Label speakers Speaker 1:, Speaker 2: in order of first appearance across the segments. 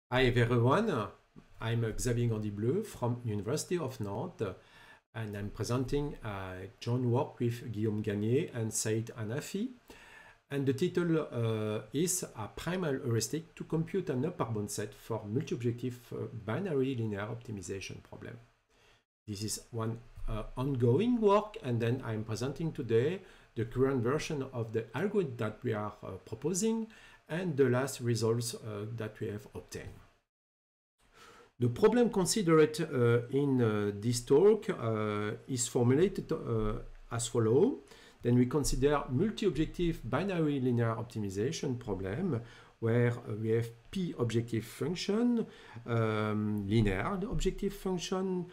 Speaker 1: Hi everyone, I'm Xavier Gandibleu from University of Nantes and I'm presenting a joint work with Guillaume Gagné and Said Hanafi. And the title is a primal heuristic to compute an upper bound set for multi-objective binary linear optimization problem. This is one ongoing work, and then I'm presenting today the current version of the algorithm that we are proposing and the last results that we have obtained. The problem considered in this talk is formulated as follows. Then we consider multi-objective binary linear optimization problem where we have p objective function, linear objective function,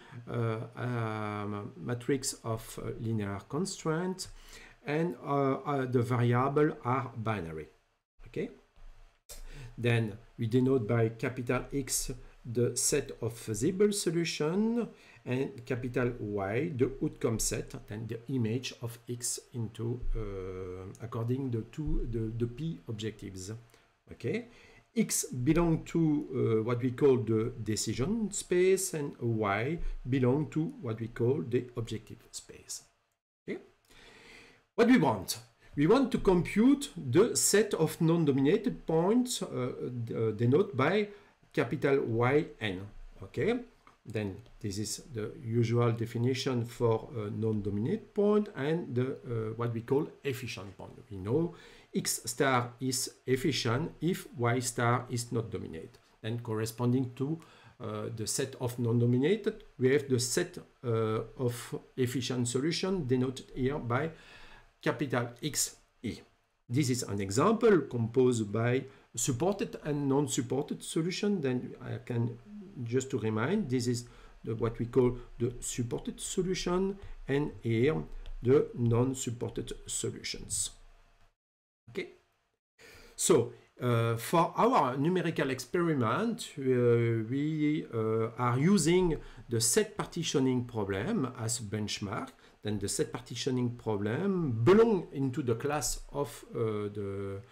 Speaker 1: matrix of linear constraints, and the variable are binary. Okay. Then we denote by capital X the set of feasible solution and capital Y the outcome set and the image of X into according to the P objectives. Okay, X belong to what we call the decision space and Y belong to what we call the objective space. Okay, what we want? We want to compute the set of non-dominated points denoted by capital Yn. Okay, then this is the usual definition for a non-dominant point and the what we call efficient point. We know X star is efficient if Y star is not dominated. And corresponding to the set of non-dominated, we have the set of efficient solution denoted here by capital XE. This is an example composed by supported and non-supported solution. Then I can just to remind, this is what we call the supported solution, and here the non-supported solutions. Okay, so for our numerical experiment, we are using the set partitioning problem as benchmark. Then the set partitioning problem belongs into the class of the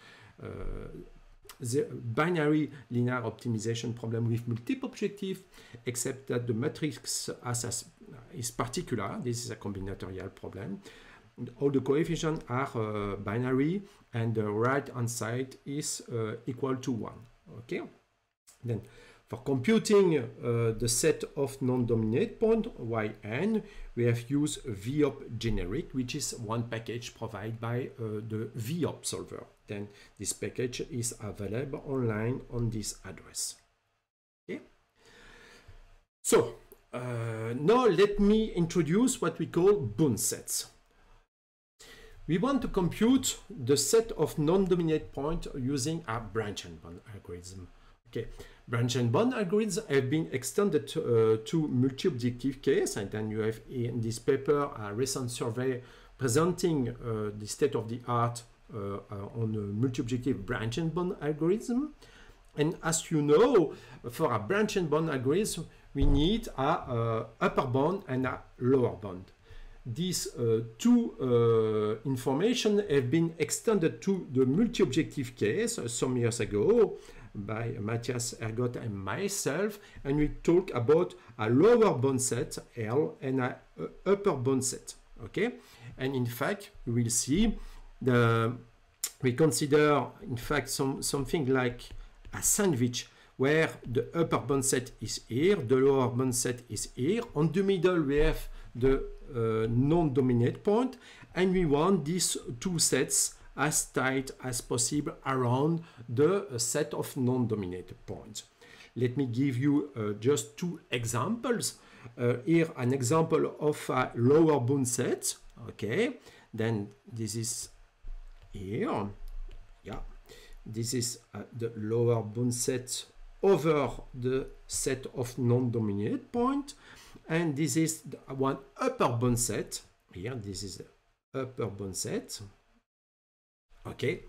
Speaker 1: binary linear optimization problem with multiple objectives, except that the matrix is particular. This is a combinatorial problem. All the coefficients are binary and the right hand side is equal to 1. Okay, then for computing the set of non-dominant point Yn, we have used VOP generic, which is one package provided by the VOP solver. Then this package is available online on this address. Okay. So now let me introduce what we call bound sets. We want to compute the set of non-dominant points using a branch and bound algorithm. Okay, branch and bound algorithms have been extended to multi-objective case, and then you have in this paper a recent survey presenting the state of the art on a multi-objective branch and bound algorithm. And as you know, for a branch and bound algorithm, we need a upper bound and a lower bound. These two information have been extended to the multi-objective case some years ago by Matthias Ergot and myself, and we talk about a lower bound set L and a upper bound set. Okay, and in fact we will see we consider in fact something like a sandwich where the upper bound set is here, the lower bound set is here. On the middle we have the non-dominant point, and we want these two sets as tight as possible around the set of non-dominated points. Let me give you just two examples. Here an example of a lower bound set. Okay, then this is here. Yeah, this is the lower bound set over the set of non-dominant point, and this is one upper bound set. Here, this is the upper bound set. Okay,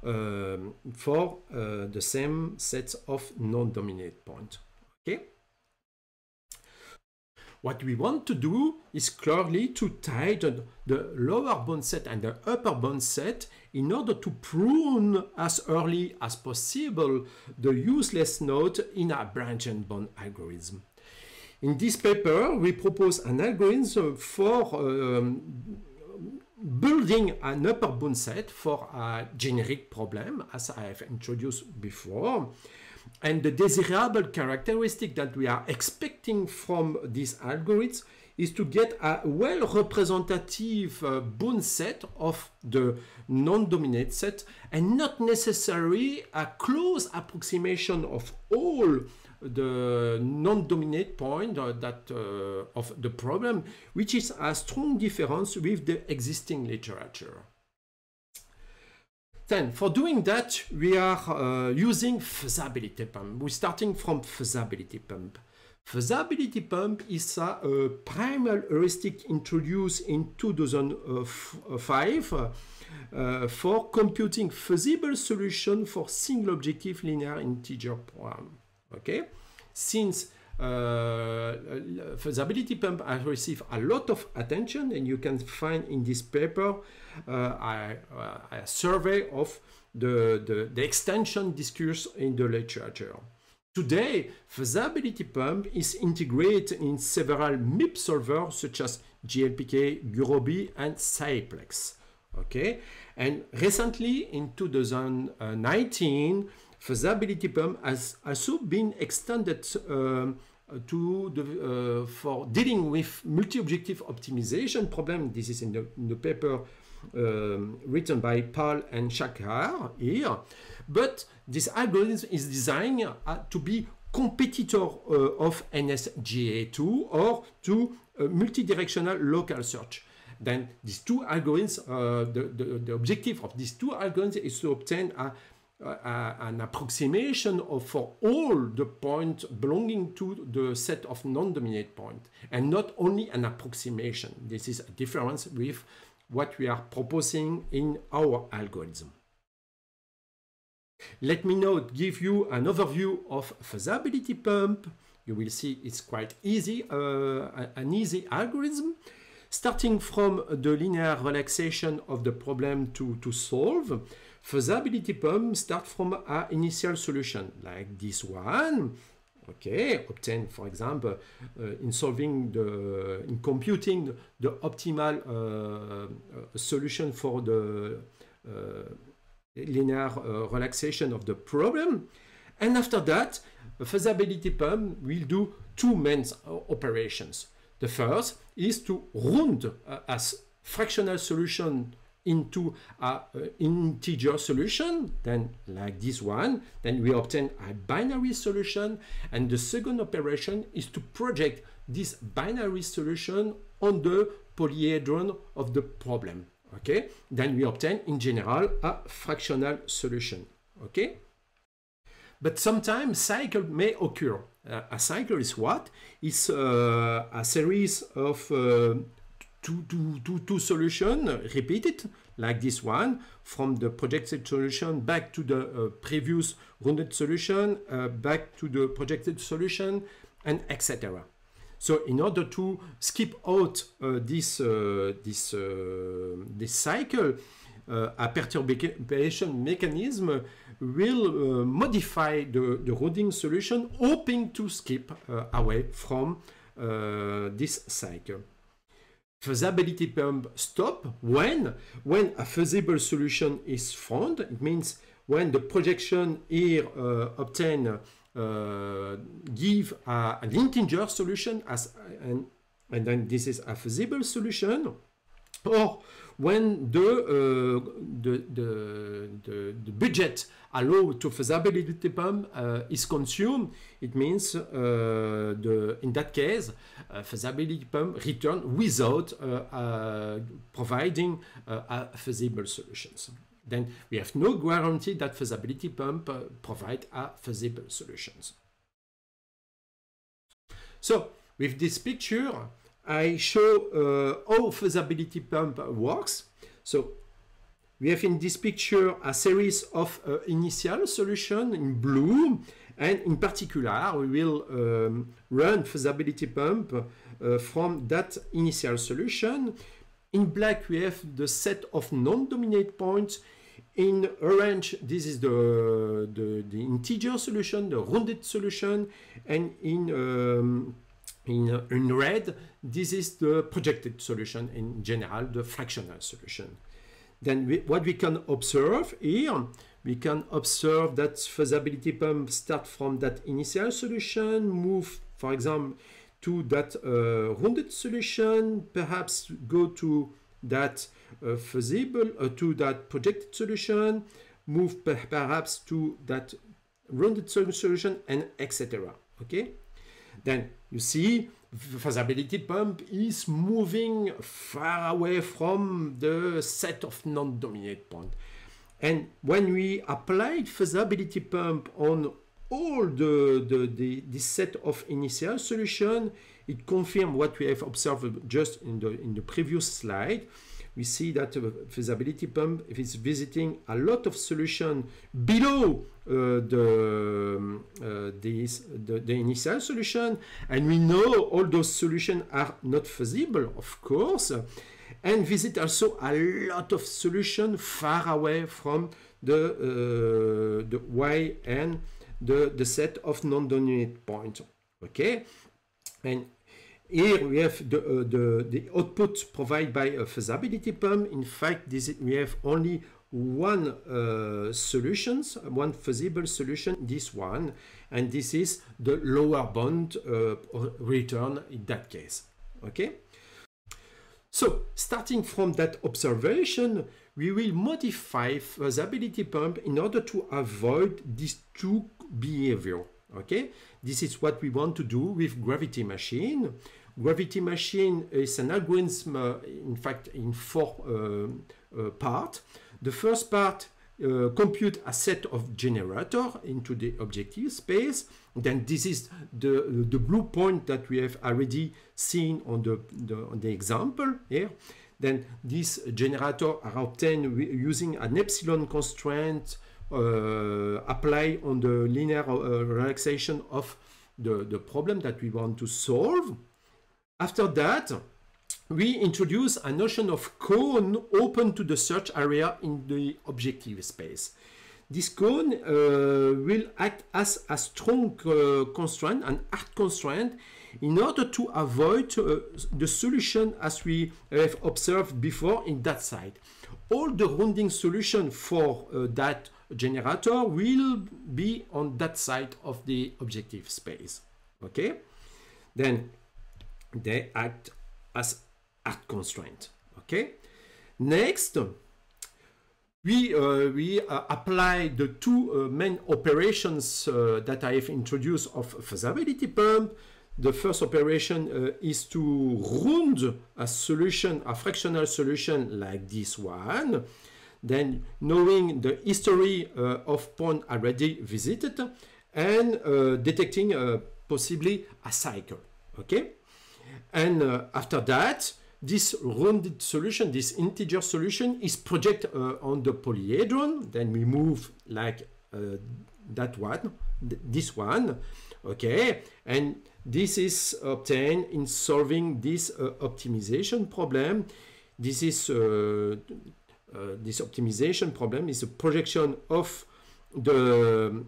Speaker 1: for the same set of non-dominant point. Okay, What we want to do is clearly to tighten the lower bound set and the upper bound set in order to prune as early as possible the useless node in a branch and bound algorithm. In this paper, we propose an algorithm for building an upper bound set for a generic problem, as I have introduced before. And the desirable characteristic that we are expecting from this algorithm is to get a well-representative bound set of the non-dominant set and not necessarily a close approximation of all the non-dominant point of the problem, which is a strong difference with the existing literature. Then, for doing that, we are using feasibility pump. We're starting from feasibility pump. Feasibility pump is a primal heuristic introduced in 2005 for computing feasible solution for single objective linear integer program. Okay, since feasibility pump has received a lot of attention, and you can find in this paper a survey of the extension discourse in the literature. Today, feasibility pump is integrated in several MIP solvers such as GLPK, Gurobi, and Cyplex. Okay, and recently in 2019, feasibility pump has also been extended for dealing with multi-objective optimization problem. This is in the paper written by Paul and Shakar here. But this algorithm is designed to be competitor of NSGA2 or to multi-directional local search. Then these two algorithms, the objective of these two algorithms is to obtain an approximation for all the points belonging to the set of non-dominant points, and not only an approximation. This is a difference with what we are proposing in our algorithm. Let me now give you an overview of feasibility pump. You will see it's quite easy, an easy algorithm. Starting from the linear relaxation of the problem to solve, feasibility pump starts from an initial solution like this one. Okay, obtained, for example, in computing the optimal solution for the linear relaxation of the problem. And after that, the feasibility pump will do two main operations. The first is to round as fractional solution into an integer solution, then like this one, then we obtain a binary solution, and the second operation is to project this binary solution on the polyhedron of the problem. Okay, then we obtain in general a fractional solution. Okay, but sometimes cycle may occur. A cycle is what? It's a series of two solutions repeated like this one, from the projected solution back to the previous rounded solution, back to the projected solution, and etc. So in order to skip out this cycle, a perturbation mechanism will modify the rounding solution, hoping to skip away from this cycle. Feasibility pump stop when a feasible solution is found. It means when the projection here obtained give an integer solution and then this is a feasible solution, or when the budget allowed to feasibility pump is consumed. It means in that case feasibility pump return without providing a feasible solutions. Then we have no guarantee that feasibility pump provide a feasible solutions. So with this picture, I show how feasibility pump works. So we have in this picture a series of initial solution in blue And in particular, we will run feasibility pump from that initial solution. In black, we have the set of non-dominate points. In orange, this is the integer solution, the rounded solution, and in red, this is the projected solution, in general, the fractional solution. Then what we can observe here, we can observe that feasibility pump start from that initial solution, move, for example, to that rounded solution, perhaps go to that feasible, to that projected solution, move perhaps to that rounded solution, and etc. Okay? Then you see feasibility pump is moving far away from the set of non-dominant points. And when we applied feasibility pump on all this set of initial solution, it confirms what we have observed just in the previous slide. We see that feasibility pump is visiting a lot of solution below the initial solution, and we know all those solutions are not feasible, of course, and visit also a lot of solutions far away from the Y and the set of non-dominant points. Okay, and here we have the output provided by a feasibility pump. In fact, we have only one one feasible solution, this one, and this is the lower bound return in that case. Okay. So starting from that observation, we will modify feasibility pump in order to avoid these two behavior. Okay, this is what we want to do with gravity machine. Gravity machine is an algorithm, in fact, in four parts. The first part compute a set of generator into the objective space. Then this is the blue point that we have already seen on the example here. Then these generators are obtained using an epsilon constraint apply on the linear relaxation of the problem that we want to solve. After that, we introduce a notion of cone open to the search area in the objective space. This cone will act as a strong constraint, an hard constraint, in order to avoid the solution as we have observed before in that side. All the rounding solution for that generator will be on that side of the objective space. Okay, then they act as hard constraint. Okay, next we apply the two main operations that I have introduced of feasibility pump. The first operation is to round a solution, a fractional solution like this one. Then knowing the history of point already visited and detecting possibly a cycle. Okay, and after that, this rounded solution, this integer solution, is projected on the polyhedron. Then we move like that one, this one. Okay, and this is obtained in solving this optimization problem. This is this optimization problem is a projection of the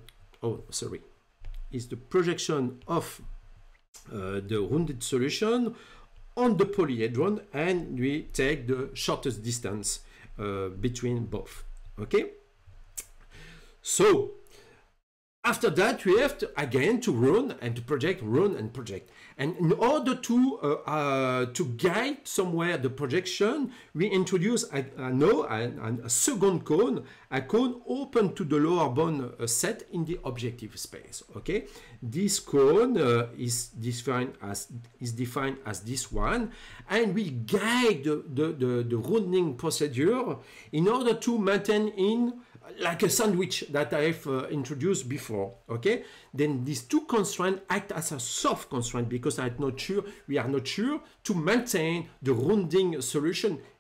Speaker 1: projection of the rounded solution on the polyhedron, and we take the shortest distance between both. Okay, so after that, we have to again to run and to project, run and project. And in order to guide somewhere the projection, we introduce a second cone, a cone open to the lower bound set in the objective space. Okay, this cone is defined as this one, and we guide the rounding procedure in order to maintain in like a sandwich that I have introduced before. Okay, then these two constraints act as a soft constraint because we are not sure to maintain the rounding solution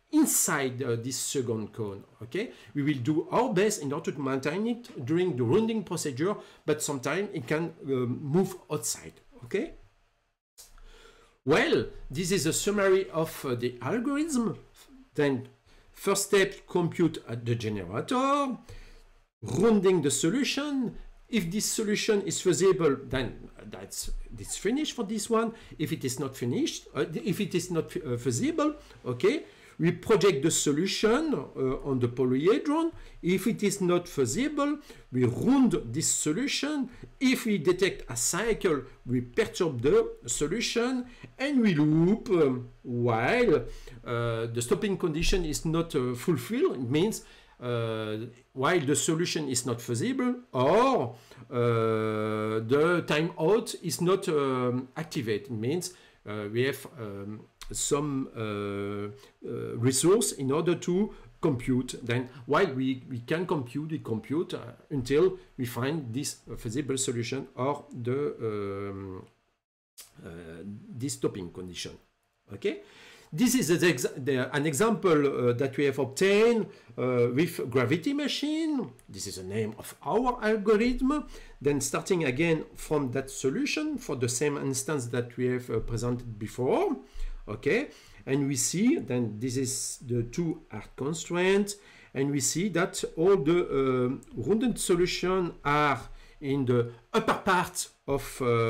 Speaker 1: inside this second cone. Okay, we will do our best in order to maintain it during the rounding procedure, but sometimes it can move outside. Okay. Well, this is a summary of the algorithm. Then first step, compute the generator, rounding the solution. If this solution is feasible, then that's finished for this one. If it is not finished, if it is not feasible, okay, we project the solution on the polyhedron. If it is not feasible, we round this solution. If we detect a cycle, we perturb the solution and we loop while the stopping condition is not fulfilled. It means while the solution is not feasible or the timeout is not activated. It means we have some resource in order to compute. Then while we can compute, we compute until we find this feasible solution or the this stopping condition. Okay. This is an example that we have obtained with gravity machine. This is the name of our algorithm. Then starting again from that solution for the same instance that we have presented before. Okay, and we see then this is the two hard constraints, and we see that all the rounded solutions are in the upper part of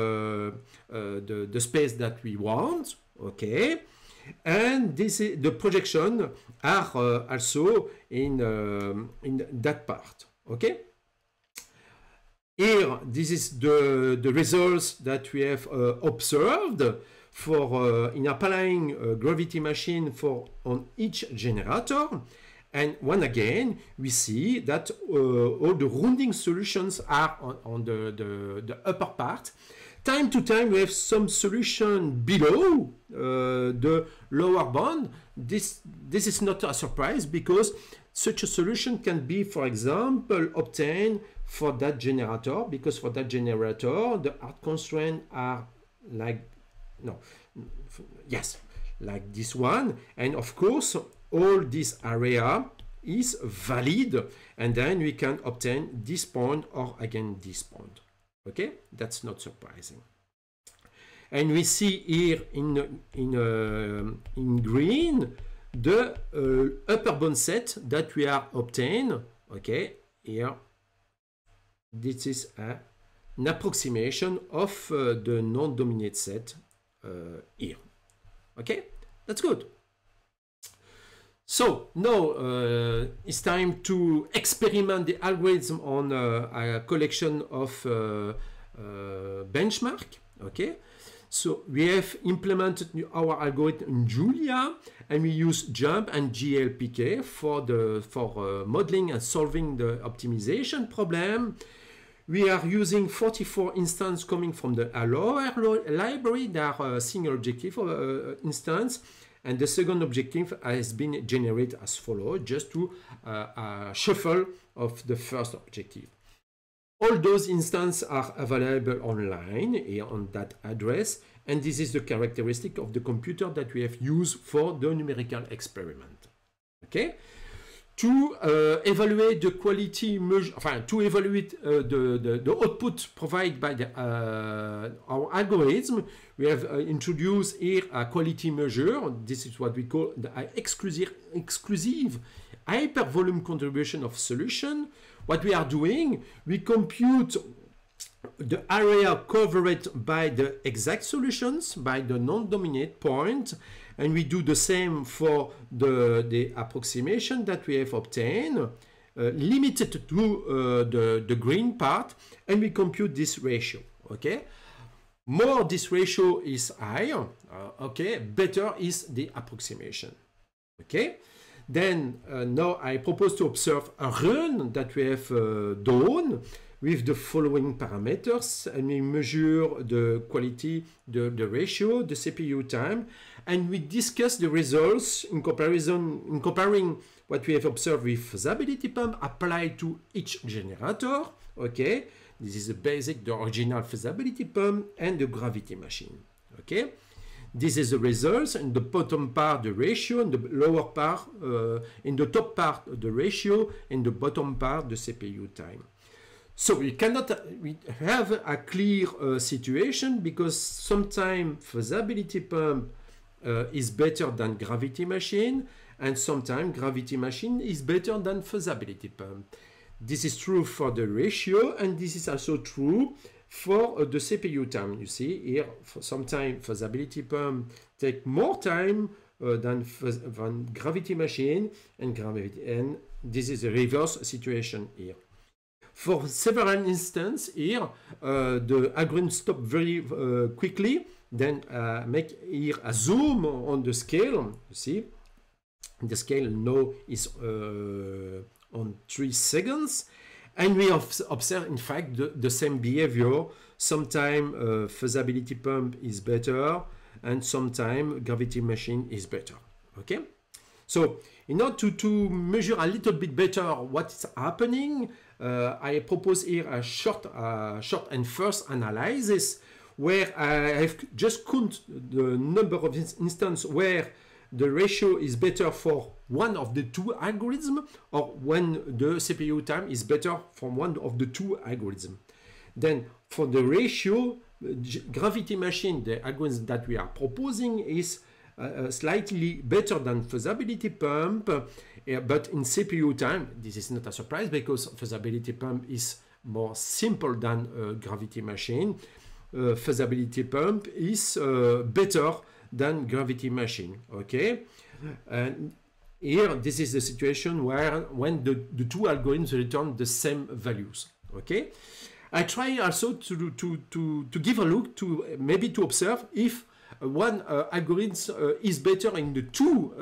Speaker 1: the space that we want. Okay. And this is the projection are also in that part. Okay. Here, this is the results that we have observed for in applying a gravity machine on each generator. And once again, we see that all the rounding solutions are on the upper part. Time to time, we have some solution below the lower bound. This is not a surprise because such a solution can be, for example, obtained for that generator, because for that generator, the hard constraints are like, like this one. And of course, all this area is valid, and then we can obtain this point or again this point. Okay, that's not surprising. And we see here in green the upper bound set that we are obtained. Okay, here this is an approximation of the non-dominant set here. Okay, that's good. So now it's time to experiment the algorithm on a collection of benchmark. Okay, so we have implemented our algorithm in Julia, and we use JUMP and GLPK for modeling and solving the optimization problem. We are using 44 instances coming from the Alloy library. They are a single objective instance. And the second objective has been generated as follows, just to shuffle of the first objective. All those instances are available online on that address, and this is the characteristic of the computer that we have used for the numerical experiment. Okay, to evaluate the quality measure, to evaluate the output provided by our algorithm, we have introduced here a quality measure. This is what we call the exclusive hypervolume contribution of solution. What we are doing, we compute the area covered by the exact solutions, by the non-dominant point, and we do the same for the approximation that we have obtained, limited to the green part, and we compute this ratio. Okay, more this ratio is higher, okay, better is the approximation. Okay, then now I propose to observe a run that we have done with the following parameters, and we measure the quality, the ratio, the CPU time, and we discuss the results in comparing what we have observed with feasibility pump applied to each generator. Okay, this is the original feasibility pump and the gravity machine. Okay, this is the results. In the bottom part, the ratio, in the lower part, in the top part, the ratio, in the bottom part, the CPU time. So we cannot have a clear situation because sometimes feasibility pump is better than gravity machine, and sometimes gravity machine is better than feasibility pump. This is true for the ratio, and this is also true for the CPU time. You see here, sometimes feasibility pump take more time than gravity machine, and this is a reverse situation here. For several instances here, the algorithm stop very quickly, then make here a zoom on the scale. You see, the scale now is on 3 seconds, and we observe in fact the same behavior. Sometimes feasibility pump is better, and sometimes gravity machine is better. Okay, so in order to measure a little bit better what's happening, I propose here a short and first analysis where I have just counted the number of instances where the ratio is better for one of the two algorithms, or when the CPU time is better for one of the two algorithms. Then for the ratio, gravity machine, the algorithm that we are proposing, is slightly better than feasibility pump, but in CPU time, this is not a surprise because feasibility pump is more simple than gravity machine. Feasibility pump is better than gravity machine. Okay, and here this is the situation where when the two algorithms return the same values. Okay, I try also to give a look to maybe to observe if one algorithm is better in the two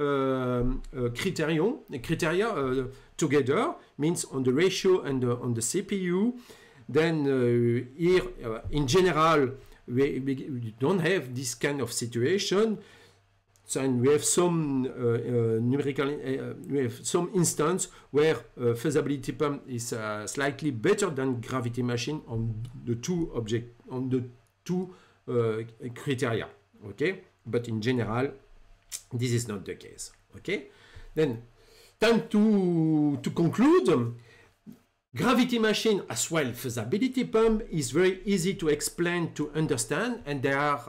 Speaker 1: criteria together, means on the ratio and on the CPU. Then here in general we don't have this kind of situation. So, and we have some numerical, we have some instance where feasibility pump is slightly better than gravity machine on the two criteria. Okay, but in general, this is not the case. Okay, then time to conclude. Gravity machine as well feasibility pump is very easy to explain, to understand, and there are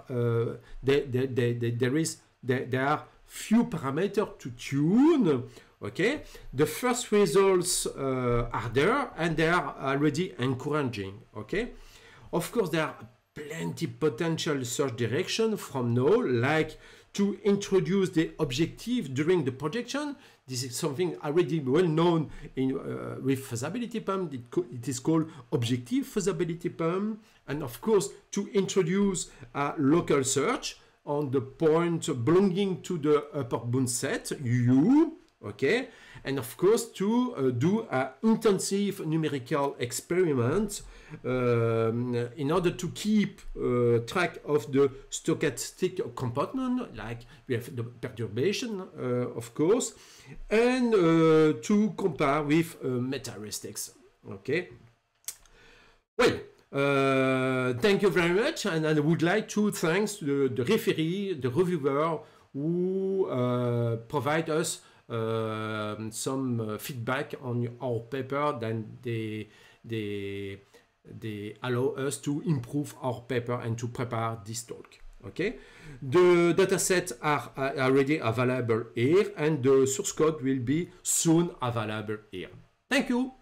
Speaker 1: few parameters to tune. Okay, the first results are there, and they are already encouraging. Okay, of course there are plenty potential search direction from now, like to introduce the objective during the projection. This is something already well known in with feasibility pump. It is called objective feasibility pump, and of course to introduce a local search on the point belonging to the upper bound set U. Okay, and of course to do an intensive numerical experiment in order to keep track of the stochastic component, like we have the perturbation, of course, and to compare with meta-heuristics. Okay. Well, thank you very much, and I would like to thank the referee, the reviewer, who provide us some feedback on our paper. Then they allow us to improve our paper and to prepare this talk. Okay, the datasets are already available here, and the source code will be soon available here. Thank you.